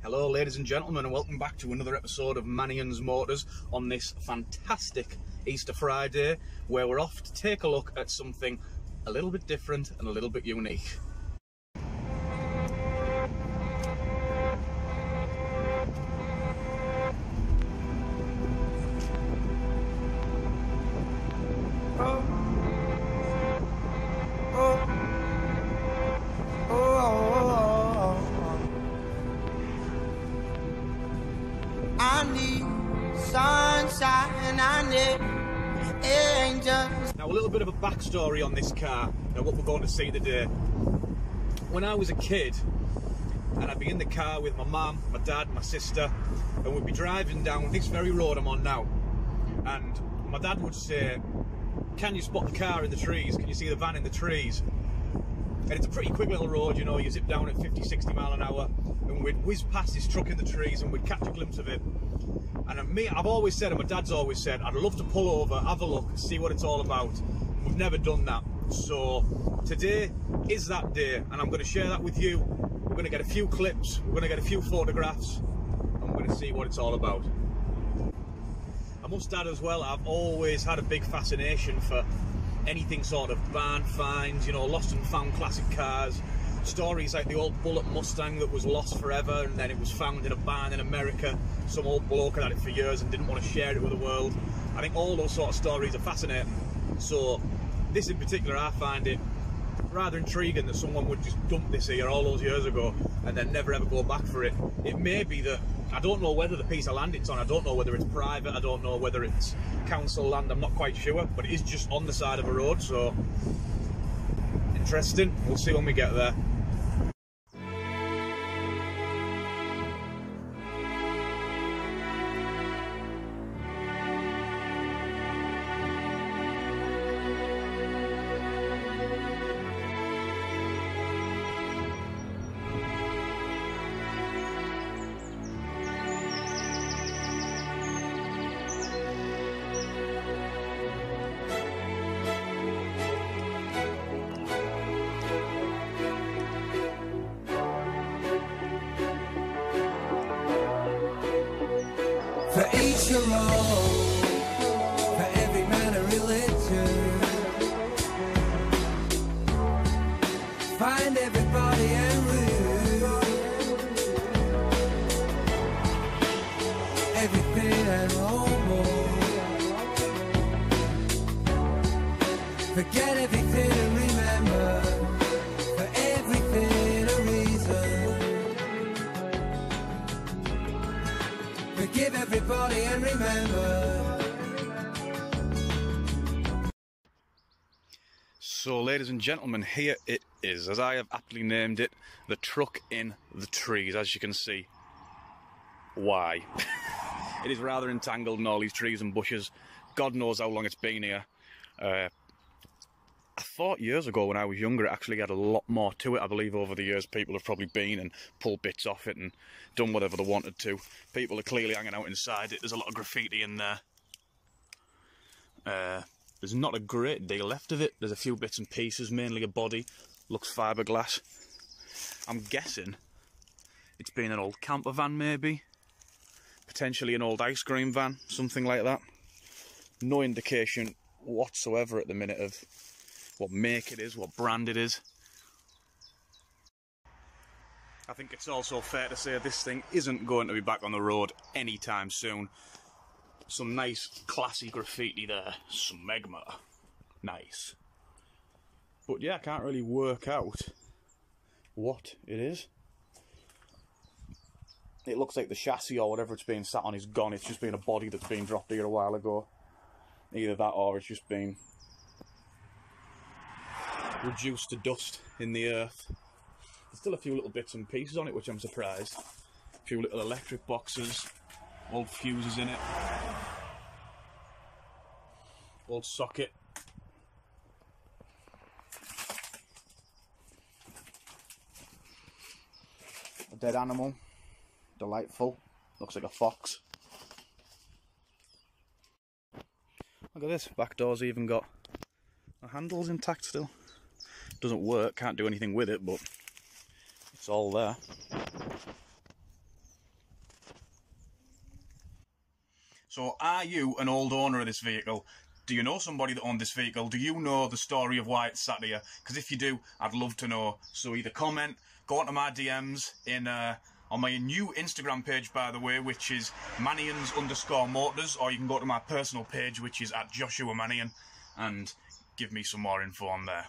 Hello ladies and gentlemen, and welcome back to another episode of Mannion's Motors on this fantastic Easter Friday, where we're off to take a look at something a little bit different and a little bit unique. Now, a little bit of a backstory on this car and what we're going to see today. When I was a kid, and I'd be in the car with my mum, my dad, my sister, and we'd be driving down this very road I'm on now, and my dad would say, "Can you spot the car in the trees? Can you see the van in the trees?" And it's a pretty quick little road, you know, you zip down at 50-60 mile an hour, and we'd whiz past this truck in the trees and we'd catch a glimpse of it. And I've always said, and my dad's always said, I'd love to pull over, have a look, see what it's all about. We've never done that. So today is that day, and I'm going to share that with you. We're going to get a few clips, we're going to get a few photographs, and we're going to see what it's all about. I must add as well, I've always had a big fascination for anything sort of barn finds, you know, lost and found classic cars. Stories like the old Bullet Mustang that was lost forever and then it was found in a barn in America. Some old bloke had it for years and didn't want to share it with the world. I think all those sort of stories are fascinating. So this in particular, I find it rather intriguing that someone would just dump this here all those years ago and then never ever go back for it. It may be that, I don't know whether the piece of land it's on, I don't know whether it's private, I don't know whether it's council land, I'm not quite sure, but it is just on the side of a road, so interesting. We'll see when we get there. For each your own, for every man a religion. Find everybody and rule everything and no more. Forget everything and remember, for everything a reason. Forgive everybody and remember. So ladies and gentlemen, here it is, as I have aptly named it, the truck in the trees. As you can see, why? It is rather entangled in all these trees and bushes. God knows how long it's been here. I thought years ago when I was younger it actually had a lot more to it. I believe over the years people have probably been and pulled bits off it and done whatever they wanted to. People are clearly hanging out inside it. There's a lot of graffiti in there. There's not a great deal left of it. There's a few bits and pieces, mainly a body. Looks fiberglass. I'm guessing it's been an old camper van maybe. Potentially an old ice cream van, something like that. No indication whatsoever at the minute of what make it is, what brand it is. I think it's also fair to say this thing isn't going to be back on the road anytime soon. Some nice classy graffiti there, some magma, nice. But yeah, I can't really work out what it is. It looks like the chassis or whatever it's been sat on is gone. It's just been a body that's been dropped here a while ago. Either that or it's just been reduced to dust in the earth. There's still a few little bits and pieces on it, which I'm surprised. A few little electric boxes, old fuses in it, old socket. A dead animal, delightful, looks like a fox. Look at this, back door's even got the handles intact still. Doesn't work, can't do anything with it, but it's all there. So are you an old owner of this vehicle? Do you know somebody that owned this vehicle? Do you know the story of why it's sat here? Because if you do, I'd love to know. So either comment, go onto my DMs on my new Instagram page, by the way, which is Mannions_motors, or you can go to my personal page, which is at Joshua Mannion, and give me some more info on there.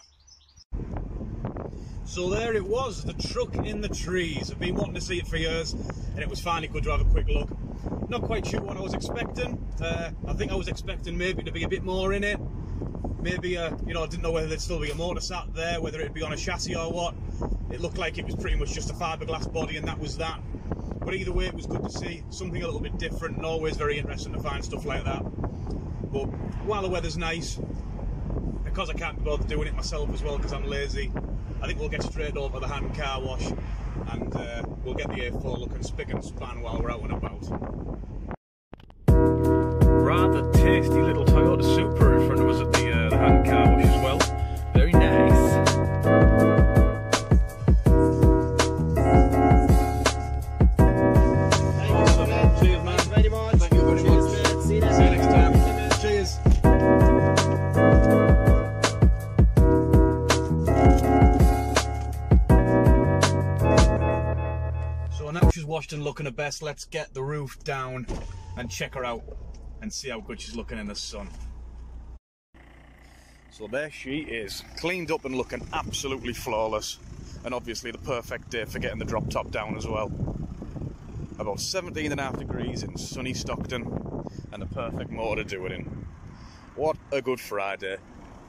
So there it was, the truck in the trees. I've been wanting to see it for years, and it was finally good to have a quick look. Not quite sure what I was expecting. I think I was expecting maybe to be a bit more in it. Maybe, you know, I didn't know whether there'd still be a motor sat there, whether it'd be on a chassis or what. It looked like it was pretty much just a fiberglass body, and that was that. But either way, it was good to see something a little bit different, and always very interesting to find stuff like that. But while the weather's nice, because I can't be bothered doing it myself as well because I'm lazy, I think we'll get straight over to the hand car wash, and we'll get the A4 looking spick and span while we're out and about. Rather tasty little Toyota Supra in front of us at the hand car wash as well. Very nice. Cheers, man. Thank you very much. Thank you very much. See you next time. Cheers. So now she's washed and looking her best, let's get the roof down and check her out and see how good she's looking in the sun. So there she is, cleaned up and looking absolutely flawless, and obviously the perfect day for getting the drop top down as well. About 17.5 degrees in sunny Stockton, and the perfect motor to do it in. What a good Friday.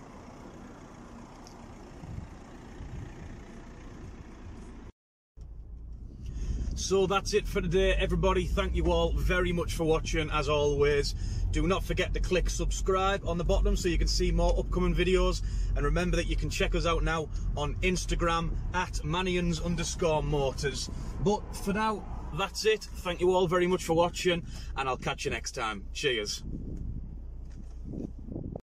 So that's it for today, everybody. Thank you all very much for watching, as always. Do not forget to click subscribe on the bottom so you can see more upcoming videos. And remember that you can check us out now on Instagram at Mannions_motors. But for now, that's it. Thank you all very much for watching, and I'll catch you next time. Cheers.